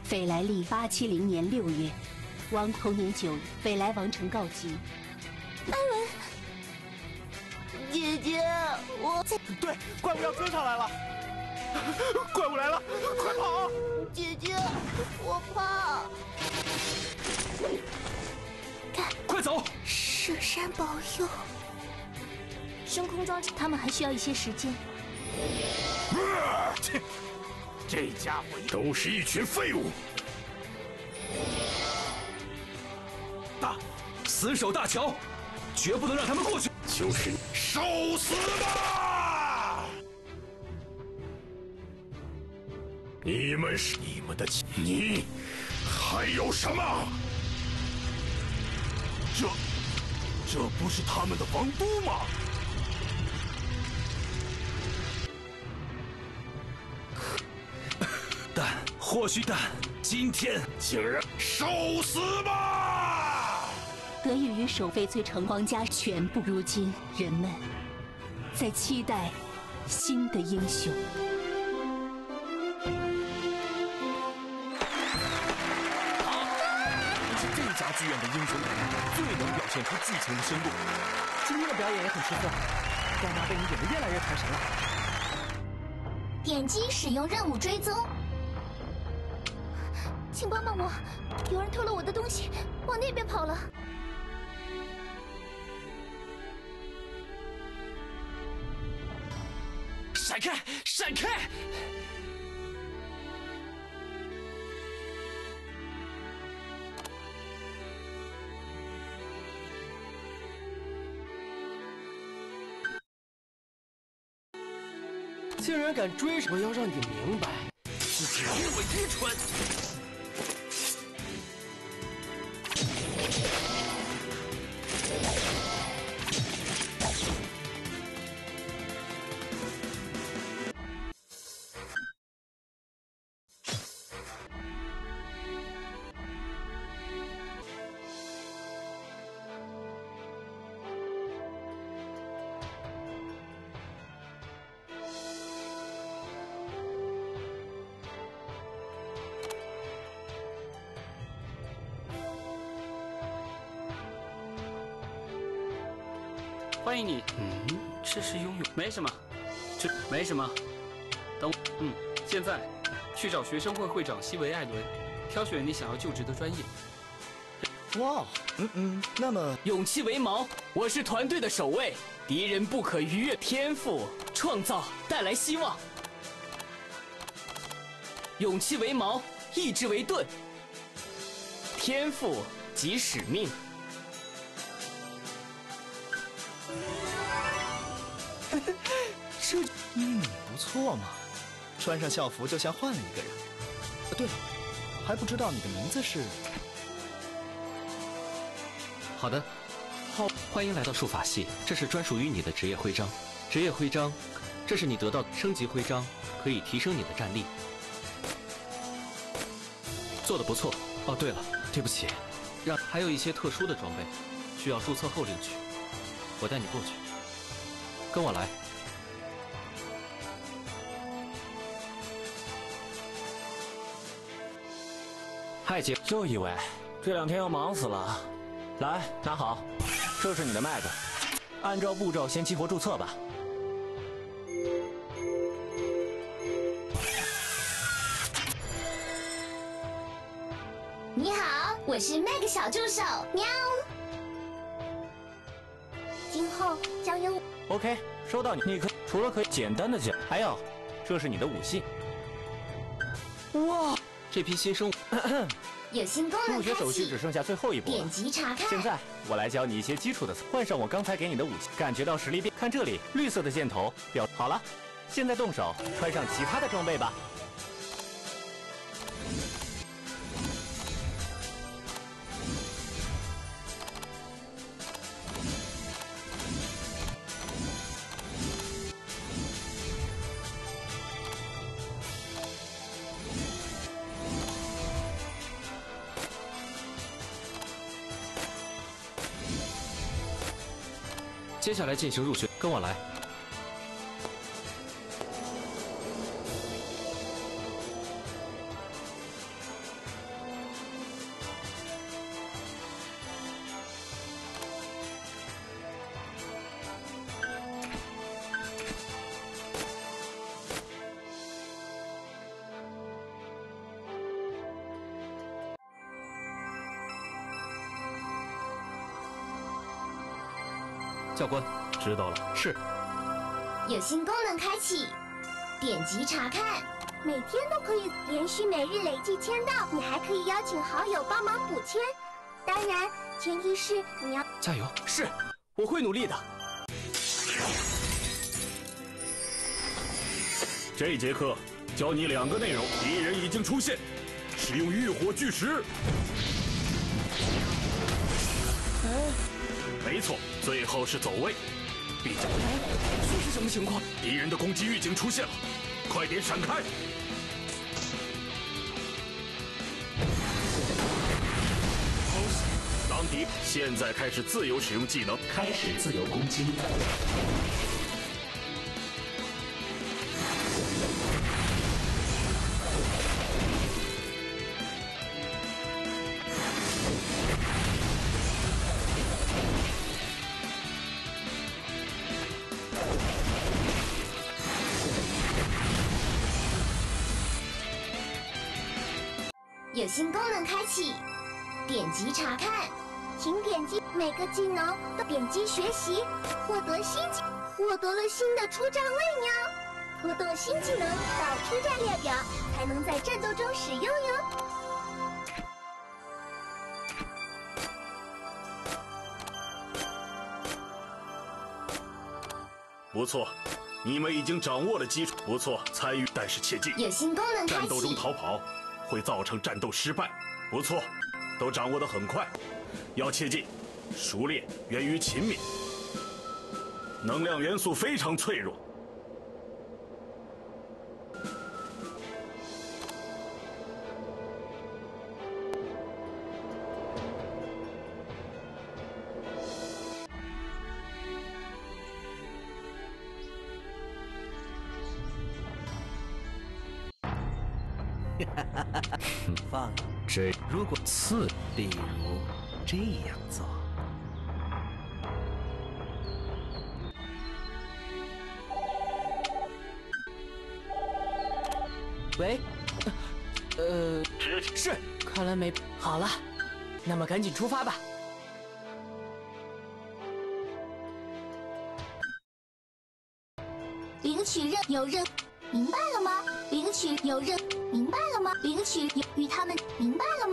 斐莱历870年6月，王同年9日，斐莱王城告急。 艾文，姐姐，我对，怪物要追上来了！怪物来了，快跑！ 姐姐，我怕。 快走！ 圣山保佑。升空装置，他们还需要一些时间。 切，这家伙都是一群废物！ 死守大桥，绝不能让他们过去！ 就是受死吧！你们是你们的，你还有什么？这不是他们的王都吗？ 但今天竟然受死吧！ 得益于守翡翠城皇家全部，如今人们在期待新的英雄。 你是这家剧院的英雄人物，最能表现出剧情的深度。今天的表演也很出色，干妈被你演得越来越传神了。 点击使用任务追踪。请帮帮我，有人偷了我的东西，往那边跑了。 闪开！闪开！竟然敢追！我要让你明白，自己多么愚蠢！ 欢迎你。 这是拥有…… 没什么，这没什么。等，现在去找学生会会长西维艾伦，挑选你想要就职的专业。 哇，那么勇气为矛，我是团队的守卫，敌人不可逾越。天赋创造带来希望，勇气为矛，意志为盾，天赋即使命。 这不错嘛，穿上校服就像换了一个人。对了，还不知道你的名字是？ 好的，欢迎来到术法系，这是专属于你的职业徽章。职业徽章，这是你得到升级徽章，可以提升你的战力。做得不错。哦，对了，对不起，还有一些特殊的装备，需要注册后领取。我带你过去，跟我来。嗨，姐， 就以为这2天要忙死了。来，拿好，这是你的麦子，按照步骤先激活注册吧。 你好，我是 Meg 小助手，喵。今后将由 OK， 收到你。你除了可以简单的讲，还有，这是你的武器。 哇，这批新生物。 有新功能入学手续只剩下最后一步了， 点击查看。 现在我来教你一些基础的词，换上我刚才给你的武器，感觉到实力变。看这里，绿色的箭头表好了，现在动手穿上其他的装备吧。 接下来进行入学，跟我来。 教官， 知道了。 是。 有新功能开启，点击查看。 每天都可以连续每日累计签到，你还可以邀请好友帮忙补签。当然，前提是你要加油。是，我会努力的。 这节课教你2个内容，敌人已经出现，使用浴火巨石。没错，最后是走位。比较， 这是什么情况？ 敌人的攻击预警出现了，快点闪开！当敌现在开始自由使用技能， 开始自由攻击。 有新功能开启，点击查看， 请点击每个技能都点击学习，获得了新的出战位鸟，拖动新技能到出战列表，才能在战斗中使用哟。 不错，你们已经掌握了基础，不错，参与，但是切记， 有新功能开启， 战斗中逃跑会造成战斗失败。不错，都掌握得很快，要切记，熟练源于勤勉，能量元素非常脆弱。 放这，如果例如这样做。 喂，是，看来没好了，那么赶紧出发吧。 领取明白了吗？领取明白了吗？领取与他们明白了吗？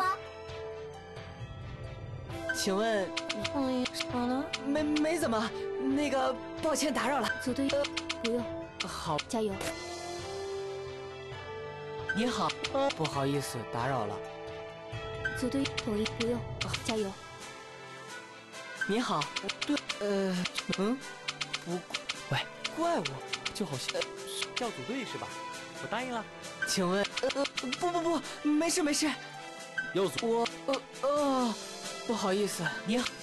请问，好了，没怎么，那个，抱歉打扰了。 组队，不用。 好， 加油。 你好，不好意思打扰了。 组队，同意，不用。加油。 你好，对，不，喂，怪我，就好像要组队是吧？我答应了。 请问，不，没事。 要组不好意思，你好，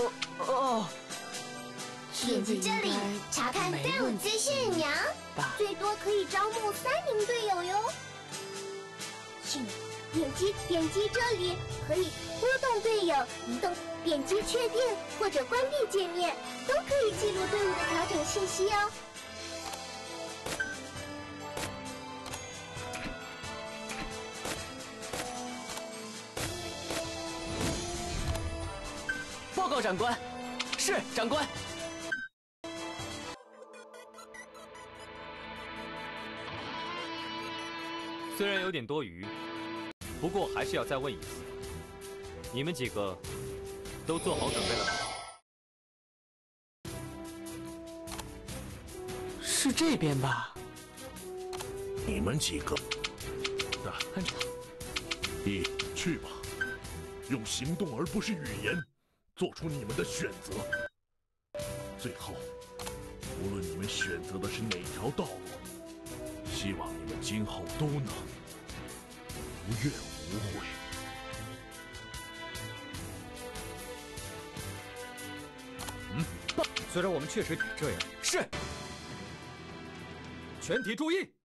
点击这里查看队伍资讯鸟，最多可以招募3名队友哟。请点击这里可以拖动队友移动，点击确定或者关闭界面，都可以记录队伍的调整信息哦。 报告长官，是长官。 虽然有点多余，不过还是要再问一次，你们几个都做好准备了吗？ 是这边吧？ 你们几个， 看着， 去吧，用行动而不是语言，做出你们的选择。最后，无论你们选择的是哪条道路，希望你们今后都能无怨无悔。 虽然我们确实这样， 是。 全体注意！